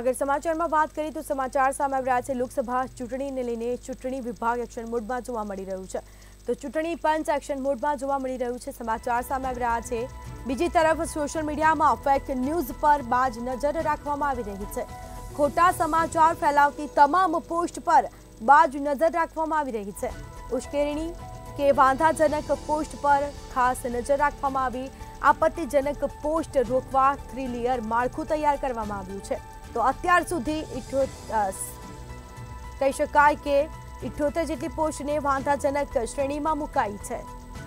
अगर समाचार में बात करिए तो समाचार सामे આવી રહ્યા છે લોકસભા ચૂંટણીને લઈને ચૂંટણી વિભાગ એક્શન મોડમાં જોવા મળી રહ્યું છે તો ચૂંટણી પંચ એક્શન મોડમાં જોવા મળી રહ્યું છે સમાચાર સામે આવી રહ્યા છે બીજી તરફ સોશિયલ મીડિયામાં ફેક ન્યૂઝ પર બાજ નજર રાખવામાં આવી રહી છે ખોટા સમાચાર ફેલાવતી તમામ પોસ્ટ પર બાજ નજર રાખવામાં આવી રહી છે ઉશ્કેરણી કે વાંધાજનક પોસ્ટ પર ખાસ નજર રાખવામાં આવી આપત્તિજનક પોસ્ટ રોકવા 3 લેયર માળખું તૈયાર કરવામાં આવ્યું છે तो અત્યાર સુધી કહી શકાય કે 78 જેટલી પોસ્ટને વાંધાજનક શ્રેણીમાં મુકાઈ છે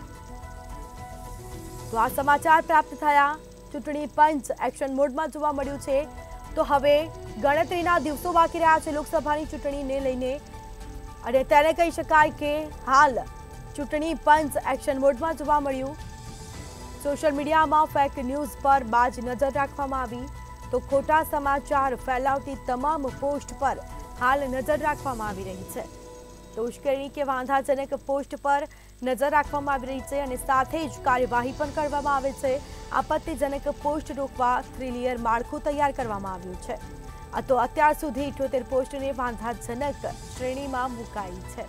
તો આ સમાચાર પ્રાપ્ત થયા ચૂંટણી પંચ એક્શન મોડમાં જોવા મળ્યું છે તો હવે ગણતરીના દિવસો બાકી રહ્યા છે લોકસભાની ચૂંટણીને લઈને અને ત્યારે કહી શકાય કે હાલ ચૂંટણી પંચ એક્શન મોડમાં જોવા મળ્યું સોશિયલ મીડિયામાં ફેક ન્યૂઝ પર બાજ નજર રાખવામાં આવી तो खोटा समाचार फैलावती तमाम पोस्ट पर हाल नजर રાખવામાં આવી રહી છે તો ઉશ્કેરણી કે વાંધાજનક પોસ્ટ પર નજર રાખવામાં આવી રહી છે અને સાથે જ કાર્યવાહી પણ કરવામાં આવે છે આપત્તિજનક પોસ્ટ રોકવા 3 લેયર માળખું તૈયાર કરવામાં આવ્યું છે આ તો અત્યાર સુધી 78 પોસ્ટને વાંધાજનક શ્રેણીમાં મુકાઈ છે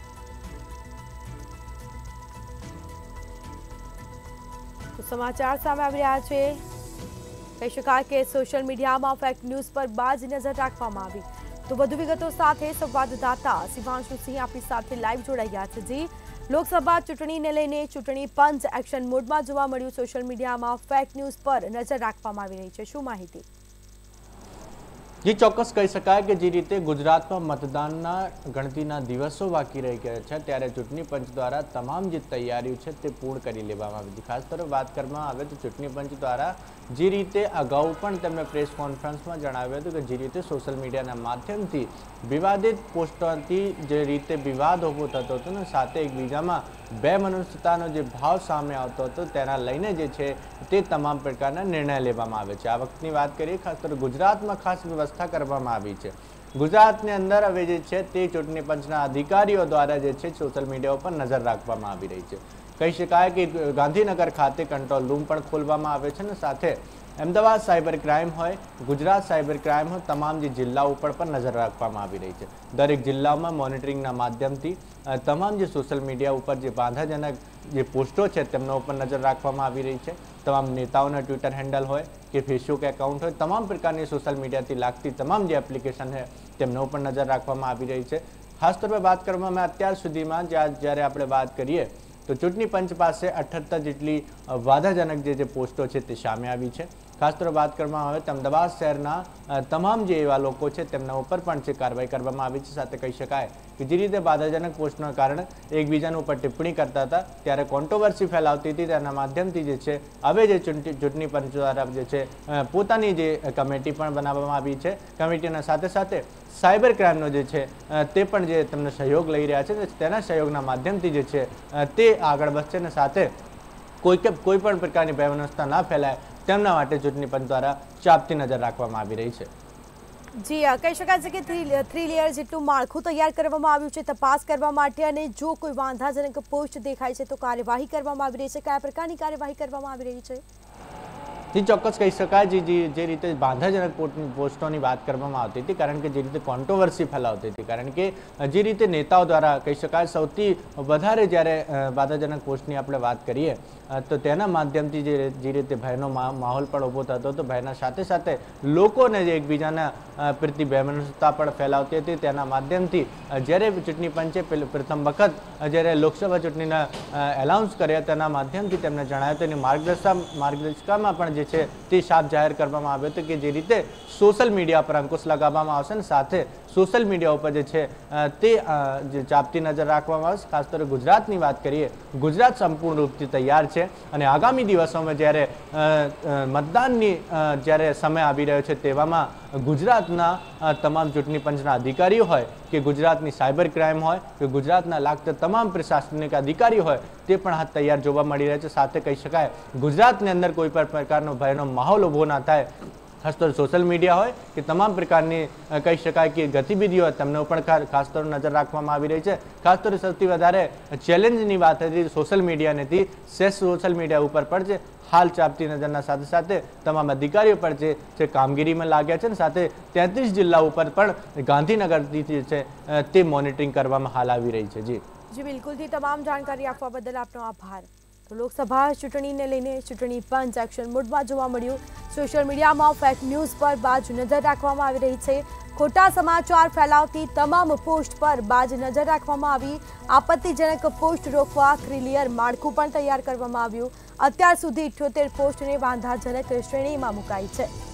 તો સમાચાર સામે આવી રહ્યા છે કહી શકાય કે સોશિયલ મીડિયામાં ફેક ન્યૂઝ પર બાજ નજર રાખવામાં આવી તો વધુ વિગતો સાથે સંવાદદાતા શિવાંશુ સિંહ આપણી સાથે લાઈવ જોડાયા છે જી લોકસભા ચૂંટણીને લઈને ચૂંટણી પંચ એક્શન મોડમાં જોવા મળ્યું સોશિયલ મીડિયામાં ફેક ન્યૂઝ પર નજર રાખવામાં આવી રહી છે શું માહિતી जी ચોક્કસ કહી શકાય કે જે રીતે ગુજરાતમાં મતદાનના ગણતરીના દિવસો બાકી રહી ગયા છે ત્યારે ચૂંટણી પંચ દ્વારા તમામ જે તૈયારીઓ છે તે પૂર્ણ કરી લેવામાં આવી હતી ખાસ કરીને વાત કરવામાં આવે તો ચૂંટણી પંચ દ્વારા જે રીતે અગાઉ પણ તેમણે પ્રેસ કોન્ફરન્સમાં જણાવ્યું હતું કે જે રીતે સોશિયલ મીડિયાના માધ્યમથી વિવાદિત પોસ્ટોથી જે રીતે વિવાદ ઊભો થતો હતો ને સાથે એકબીજામાં બે મનુષ્યતાનો જે ભાવ સામે આવતો હતો તેના લઈને જે છે તે તમામ પ્રકારના નિર્ણય લેવામાં આવે છે આ વખતની વાત કરીએ ખાસ કરીને ગુજરાતમાં ખાસ વ્યવસ્થા કરવામાં આવી છે ગુજરાતની અંદર હવે જે છે તે ચૂંટણી પંચના અધિકારીઓ દ્વારા જે છે સોશિયલ મીડિયા ઉપર નજર રાખવામાં આવી રહી છે કહી શકાય કે ગાંધીનગર ખાતે કંટ્રોલ રૂમ પણ ખોલવામાં આવે છે ને સાથે અમદાવાદ સાયબર ક્રાઇમ હોય ગુજરાત સાયબર ક્રાઇમ હોય તમામ જે જિલ્લાઓ ઉપર પણ નજર રાખવામાં આવી રહી છે દરેક જિલ્લામાં મોનિટરિંગના માધ્યમથી તમામ જે સોશિયલ મીડિયા ઉપર જે બાધાજનક જે પોસ્ટો છે તેમના ઉપર નજર રાખવામાં આવી રહી છે તમામ નેતાઓના ટ્વિટર હેન્ડલ હોય કે ફેસબુક એકાઉન્ટ હોય તમામ પ્રકારની સોશિયલ મીડિયાથી લાગતી તમામ જે એપ્લિકેશન છે તેમના ઉપર નજર રાખવામાં આવી રહી છે ખાસ તौर पर વાત કરવામાં અત્યાર સુધીમાં જ્યારે આપણે વાત કરીએ તો ચૂંટણી પંચ પાસે 78 જેટલી વાધાજનક જે પોસ્ટો છે તે સામે આવી છે ખાસ તौर વાત કરવામાં આવે તો અમદાવાદ શહેરના તમામ જે એવા લોકો છે તેમના ઉપર પણ જે કાર્યવાહી કરવામાં આવી છે સાથે કહી શકાય કે જે રીતે બાધાજનક પોસ્ટના કારણે એકબીજાના ઉપર ટિપ્પણી કરતા હતા ત્યારે કોન્ટ્રોવર્સી ફેલાવતી હતી તેના માધ્યમથી જે છે હવે જે ચૂંટણી પંચ દ્વારા જે છે પોતાની જે કમિટી પણ બનાવવામાં આવી છે કમિટીના સાથે સાથે સાયબર ક્રાઇમનો જે છે તે પણ જે તમને સહયોગ લઈ રહ્યા છે તેના સહયોગના માધ્યમથી જે છે તે આગળ વધશે ને સાથે કોઈ પણ પ્રકારની વ્યવસ્થા ના ફેલાય તેમના માટે ચૂંટણી પંચ દ્વારા ચાપતી નજર રાખવામાં આવી રહી છે જી કહી શકાય છે કે 3 લેયર જેટલું માળખું તૈયાર કરવામાં આવ્યું છે તપાસ કરવા માટે અને જો કોઈ વાંધાજનક પોસ્ટ દેખાય છે તો કાર્યવાહી કરવામાં આવી રહી છે કયા પ્રકારની કાર્યવાહી કરવામાં આવી રહી છે जी ચોક્કસ કહી શકાય જે રીતે બાધાજનક પોસ્ટોની વાત કરવામાં આવતી હતી કારણ કે જે રીતે કોન્ટ્રોવર્સી ફેલાવતી હતી કારણ કે જે રીતે નેતાઓ દ્વારા કહી શકાય સૌથી વધારે જ્યારે બાધાજનક પોસ્ટની આપણે વાત કરીએ તો તેના માધ્યમથી જે રીતે ભયનો માહોલ પણ ઊભો થતો હતો ભયના સાથે સાથે લોકોને જે એકબીજાના પ્રતિ બેમનસ્યતા પણ ફેલાવતી હતી તેના માધ્યમથી જ્યારે ચૂંટણી પંચે પ્રથમ વખત જ્યારે લોકસભા ચૂંટણીના એનાઉન્સ કર્યા તેના માધ્યમથી તેમણે જણાવ્યું તેની માર્ગદર્શિકામાં પણ જે છે તે સાફ જાહેર કરવામાં આવ્યો હતો કે જે રીતે સોશિયલ મીડિયા પર અંકુશ લગાવવામાં આવશે ને સાથે સોશિયલ મીડિયા ઉપર જે છે તે જે ચાપતી નજર રાખવામાં આવશે ખાસ કરીને ગુજરાતની વાત કરીએ ગુજરાત સંપૂર્ણ રૂપથી તૈયાર છે અને આગામી દિવસોમાં જ્યારે મતદાનની જ્યારે સમય આવી રહ્યો છે તેવામાં ગુજરાતના તમામ ચૂંટણી પંચના અધિકારીઓ હોય કે ગુજરાતની સાયબર ક્રાઇમ હોય કે ગુજરાતના લાગતા તમામ પ્રશાસનિક અધિકારીઓ હોય તે પણ હાથ તૈયાર જોવા મળી રહ્યા છે સાથે કહી શકાય ગુજરાતની અંદર કોઈ પણ પ્રકારનો ભયનો માહોલ ઊભો ના થાય ખાસ તો સોશિયલ મીડિયા હોય કે તમામ પ્રકારની કહી શકાય કે ગતિવિધિઓ તેમને પણ ખાસ તો નજર રાખવામાં આવી રહી છે। ખાસ તો સૌથી વધારે ચેલેન્જની વાત હતી સોશિયલ મીડિયાની હતી। સોશિયલ મીડિયા ઉપર પણ છે હાલ ચાપતી નજરના સાથે સાથે તમામ અધિકારીઓ પર જે કામગીરીમાં લાગ્યા છે ને સાથે 33 જિલ્લા ઉપર પણ ગાંધીનગરથી છે તે મોનિટરિંગ કરવામાં હાલ આવી રહી છે। જી બિલકુલથી તમામ જાણકારી આપવા બદલ આપનો આભાર। તો લોકસભા ચૂંટણીને લઈને ચૂંટણી પંચ એક્શન મોડમાં જોવા મળ્યું। સોશિયલ મીડિયામાં ફેક ન્યૂઝ પર બાજ નજર રાખવામાં આવી રહી છે। ખોટા સમાચાર ફેલાવતી તમામ પોસ્ટ પર બાજ નજર રાખવામાં આવી। આપત્તિજનક પોસ્ટ રોકવા ક્લિયર માળખું પણ તૈયાર કરવામાં આવ્યું। અત્યાર સુધી 78 પોસ્ટને વાંધાજનક શ્રેણીમાં મુકાઈ છે।